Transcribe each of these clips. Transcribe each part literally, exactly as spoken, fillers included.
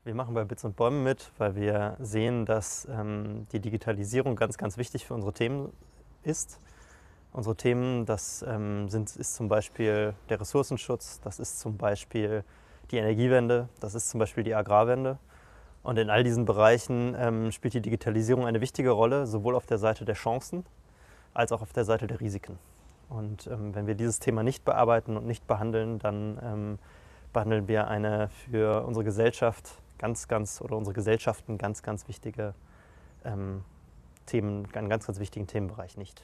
Wir machen bei Bits und Bäumen mit, weil wir sehen, dass ähm, die Digitalisierung ganz, ganz wichtig für unsere Themen ist. Unsere Themen, das ähm, sind, ist zum Beispiel der Ressourcenschutz, das ist zum Beispiel die Energiewende, das ist zum Beispiel die Agrarwende. Und in all diesen Bereichen ähm, spielt die Digitalisierung eine wichtige Rolle, sowohl auf der Seite der Chancen als auch auf der Seite der Risiken. Und ähm, wenn wir dieses Thema nicht bearbeiten und nicht behandeln, dann ähm, behandeln wir eine für unsere Gesellschaft ganz, ganz oder unsere Gesellschaften ganz, ganz wichtige ähm, Themen, einen ganz, ganz wichtigen Themenbereich nicht.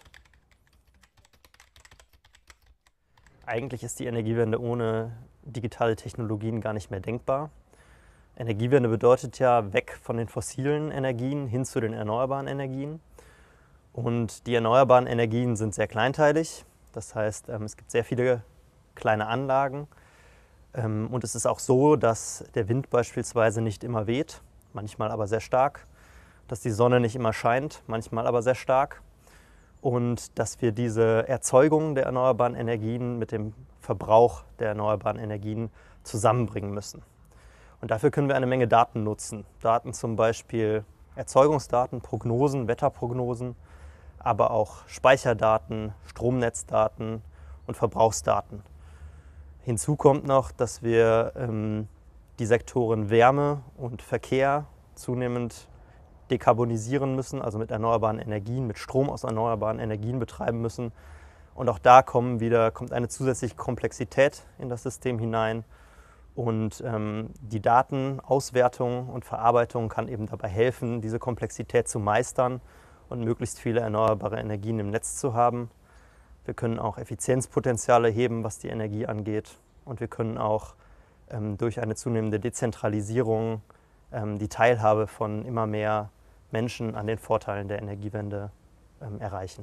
Eigentlich ist die Energiewende ohne digitale Technologien gar nicht mehr denkbar. Energiewende bedeutet ja weg von den fossilen Energien hin zu den erneuerbaren Energien. Und die erneuerbaren Energien sind sehr kleinteilig. Das heißt, es gibt sehr viele kleine Anlagen. Und es ist auch so, dass der Wind beispielsweise nicht immer weht, manchmal aber sehr stark, dass die Sonne nicht immer scheint, manchmal aber sehr stark. Und dass wir diese Erzeugung der erneuerbaren Energien mit dem Verbrauch der erneuerbaren Energien zusammenbringen müssen. Und dafür können wir eine Menge Daten nutzen. Daten zum Beispiel Erzeugungsdaten, Prognosen, Wetterprognosen, aber auch Speicherdaten, Stromnetzdaten und Verbrauchsdaten. Hinzu kommt noch, dass wir ähm, die Sektoren Wärme und Verkehr zunehmend dekarbonisieren müssen, also mit erneuerbaren Energien, mit Strom aus erneuerbaren Energien betreiben müssen. Und auch da kommen wieder, kommt eine zusätzliche Komplexität in das System hinein. Und ähm, die Datenauswertung und Verarbeitung kann eben dabei helfen, diese Komplexität zu meistern und möglichst viele erneuerbare Energien im Netz zu haben. Wir können auch Effizienzpotenziale heben, was die Energie angeht. Und wir können auch ähm, durch eine zunehmende Dezentralisierung ähm, die Teilhabe von immer mehr Menschen an den Vorteilen der Energiewende ähm, erreichen.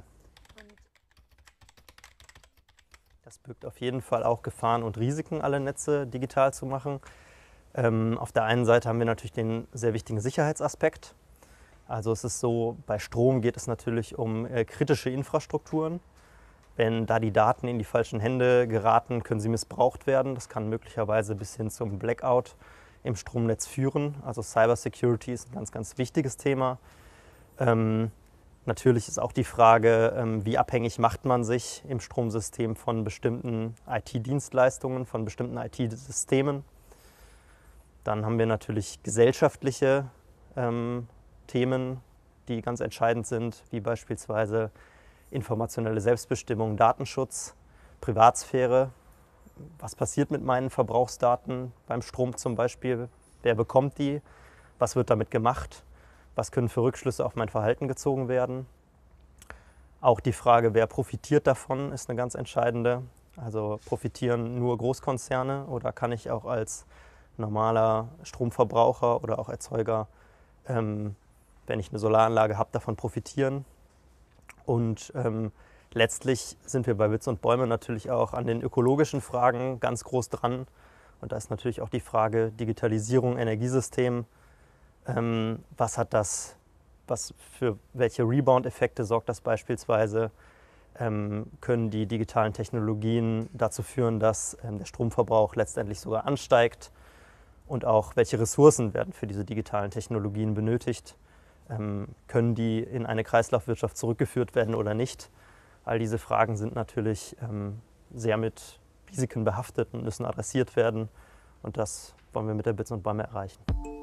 Das birgt auf jeden Fall auch Gefahren und Risiken, alle Netze digital zu machen. Ähm, auf der einen Seite haben wir natürlich den sehr wichtigen Sicherheitsaspekt. Also es ist so, bei Strom geht es natürlich um äh, kritische Infrastrukturen. Wenn da die Daten in die falschen Hände geraten, können sie missbraucht werden. Das kann möglicherweise bis hin zum Blackout im Stromnetz führen. Also Cybersecurity ist ein ganz, ganz wichtiges Thema. Ähm, natürlich ist auch die Frage, ähm, wie abhängig macht man sich im Stromsystem von bestimmten I T-Dienstleistungen, von bestimmten I T-Systemen. Dann haben wir natürlich gesellschaftliche ähm, Themen, die ganz entscheidend sind, wie beispielsweise informationelle Selbstbestimmung, Datenschutz, Privatsphäre. Was passiert mit meinen Verbrauchsdaten beim Strom zum Beispiel? Wer bekommt die? Was wird damit gemacht? Was können für Rückschlüsse auf mein Verhalten gezogen werden? Auch die Frage, wer profitiert davon, ist eine ganz entscheidende. Also profitieren nur Großkonzerne oder kann ich auch als normaler Stromverbraucher oder auch Erzeuger, ähm, wenn ich eine Solaranlage habe, davon profitieren? Und ähm, letztlich sind wir bei Bits und Bäume natürlich auch an den ökologischen Fragen ganz groß dran. Und da ist natürlich auch die Frage Digitalisierung, Energiesystem. Ähm, was hat das, was für welche Rebound-Effekte sorgt das beispielsweise? Ähm, können die digitalen Technologien dazu führen, dass ähm, der Stromverbrauch letztendlich sogar ansteigt? Und auch welche Ressourcen werden für diese digitalen Technologien benötigt? Ähm, können die in eine Kreislaufwirtschaft zurückgeführt werden oder nicht? All diese Fragen sind natürlich ähm, sehr mit Risiken behaftet und müssen adressiert werden. Und das wollen wir mit der Bits und Bäume erreichen.